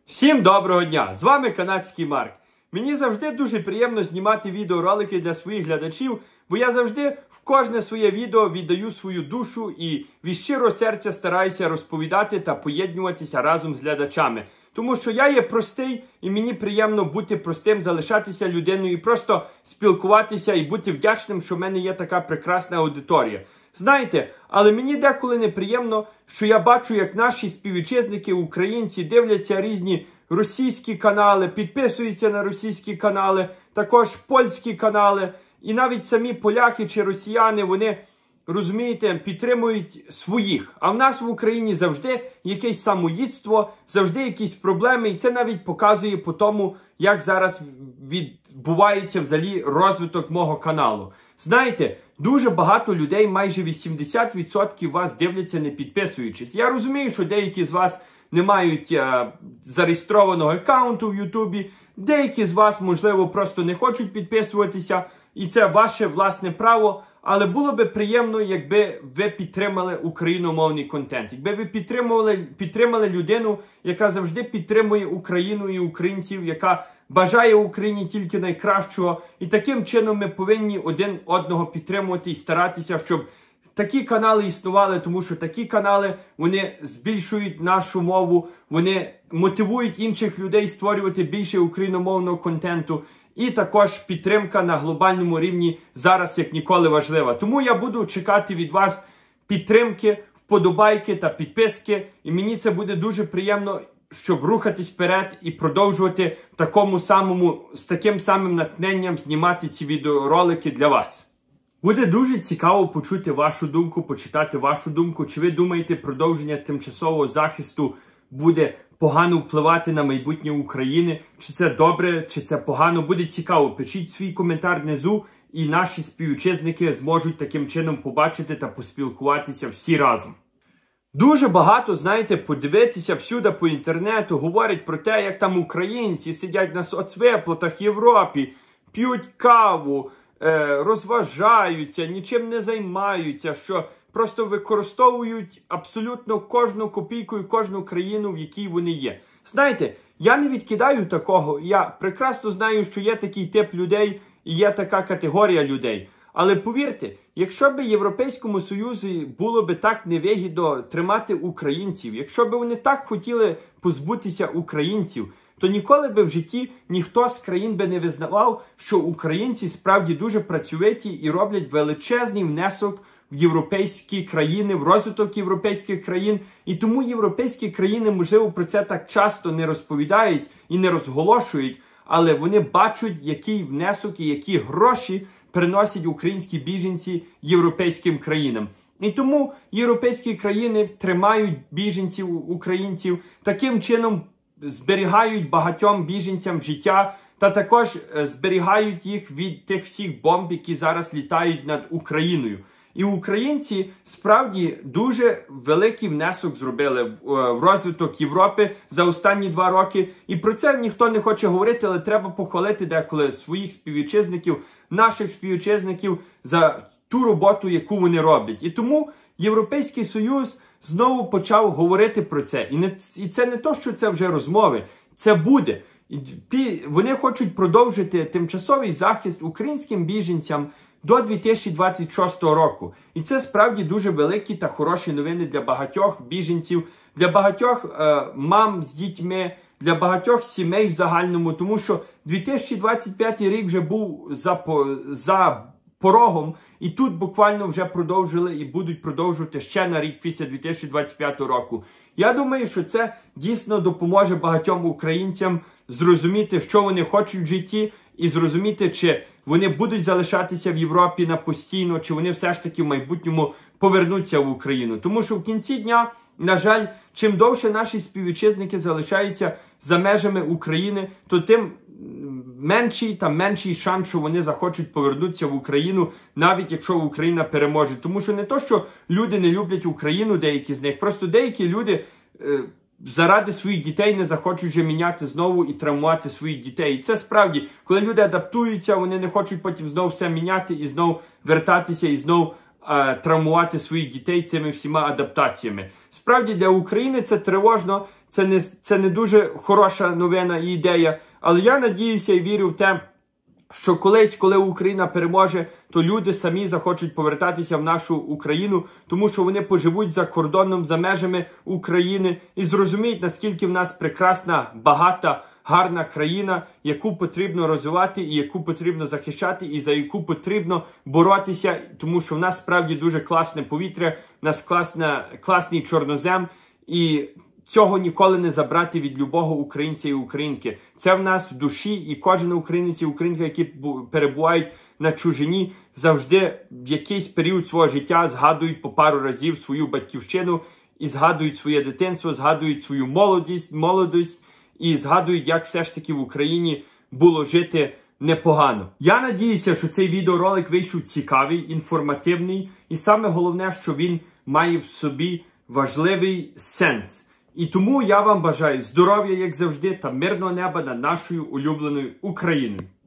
Всім доброго дня! З вами канадський Марк. Мені завжди дуже приємно знімати відеоролики для своїх глядачів, бо я завжди в кожне своє відео віддаю свою душу і від щирого серця стараюся розповідати та поєднуватися разом з глядачами. Тому що я є простий і мені приємно бути простим, залишатися людиною і просто спілкуватися і бути вдячним, що в мене є така прекрасна аудиторія. Знаєте, але мені деколи неприємно, що я бачу, як наші співвітчизники, українці, дивляться різні російські канали, підписуються на російські канали, також польські канали. І навіть самі поляки чи росіяни, вони, розумієте, підтримують своїх. А в нас в Україні завжди якесь самоїдство, завжди якісь проблеми. І це навіть показує по тому, як зараз відбувається взагалі розвиток мого каналу. Знаєте, дуже багато людей, майже 80% вас дивляться не підписуючись. Я розумію, що деякі з вас не мають зареєстрованого аккаунту в Ютубі, деякі з вас, можливо, просто не хочуть підписуватися, і це ваше власне право. Але було би приємно, якби ви підтримали україномовний контент, якби ви підтримали людину, яка завжди підтримує Україну і українців, яка бажає Україні тільки найкращого. І таким чином ми повинні один одного підтримувати і старатися, щоб такі канали існували, тому що такі канали, вони збільшують нашу мову, вони мотивують інших людей створювати більше україномовного контенту. І також підтримка на глобальному рівні зараз як ніколи важлива. Тому я буду чекати від вас підтримки, вподобайки та підписки. І мені це буде дуже приємно, щоб рухатись вперед і продовжувати з таким самим натхненням знімати ці відеоролики для вас. Буде дуже цікаво почути вашу думку, почитати вашу думку. Чи ви думаєте, продовження тимчасового захисту буде погано впливати на майбутнє України? Чи це добре, чи це погано? Буде цікаво. Пишіть свій коментар внизу, і наші співвітчизники зможуть таким чином побачити та поспілкуватися всі разом. Дуже багато, знаєте, подивитися всюди по інтернету, говорять про те, як там українці сидять на соцвиплатах в Європі, п'ють каву, розважаються, нічим не займаються, що просто використовують абсолютно кожну копійку і кожну країну, в якій вони є. Знаєте, я не відкидаю такого, я прекрасно знаю, що є такий тип людей і є така категорія людей. Але повірте, якщо б Європейському Союзі було б так невигідно тримати українців, якщо б вони так хотіли позбутися українців, то ніколи би в житті ніхто з країн би не визнавав, що українці справді дуже працьовиті і роблять величезний внесок в європейські країни, в розвиток європейських країн. І тому європейські країни, можливо, про це так часто не розповідають і не розголошують, але вони бачать, який внесок і які гроші приносять українські біженці європейським країнам. І тому європейські країни тримають біженців, українців, таким чином зберігають багатьом біженцям життя та також зберігають їх від тих всіх бомб, які зараз літають над Україною. І українці справді дуже великий внесок зробили в розвиток Європи за останні 2 роки. І про це ніхто не хоче говорити, але треба похвалити деколи своїх співвітчизників, наших співвітчизників за ту роботу, яку вони роблять. І тому Європейський Союз знову почав говорити про це. І це не то, що це вже розмови, це буде. Вони хочуть продовжити тимчасовий захист українським біженцям до 2026 року. І це справді дуже великі та хороші новини для багатьох біженців, для багатьох мам з дітьми, для багатьох сімей в загальному, тому що 2025 рік вже був за порогом, і тут буквально вже продовжили і будуть продовжувати ще на рік після 2025 року. Я думаю, що це дійсно допоможе багатьом українцям зрозуміти, що вони хочуть в житті, і зрозуміти, чи вони будуть залишатися в Європі на постійно, чи вони все ж таки в майбутньому повернуться в Україну. Тому що в кінці дня, на жаль, чим довше наші співвітчизники залишаються за межами України, то тим менший шанс, що вони захочуть повернутися в Україну, навіть якщо Україна переможе. Тому що не то, що люди не люблять Україну, деякі з них, просто деякі люди заради своїх дітей не захочуть вже міняти знову і травмувати своїх дітей. І це справді, коли люди адаптуються, вони не хочуть потім знову все міняти і знову вертатися і знову травмувати своїх дітей цими всіма адаптаціями. Справді для України це тривожно, це не дуже хороша новина і ідея. Але я надіюся і вірю в те, що колись, коли Україна переможе, то люди самі захочуть повертатися в нашу Україну, тому що вони поживуть за кордоном, за межами України і зрозуміють, наскільки в нас прекрасна, багата, гарна країна, яку потрібно розвивати і яку потрібно захищати, і за яку потрібно боротися, тому що в нас справді дуже класне повітря, в нас класний чорнозем, і цього ніколи не забрати від любого українця і українки. Це в нас в душі, і кожен українець і українка, які перебувають на чужині, завжди в якийсь період свого життя згадують по пару разів свою батьківщину, і згадують своє дитинство, згадують свою молодість, і згадують, як все ж таки в Україні було жити непогано. Я надіюся, що цей відеоролик вийшов цікавий, інформативний, і саме головне, що він має в собі важливий сенс. І тому я вам бажаю здоров'я, як завжди, та мирного неба над нашою улюбленою Україною.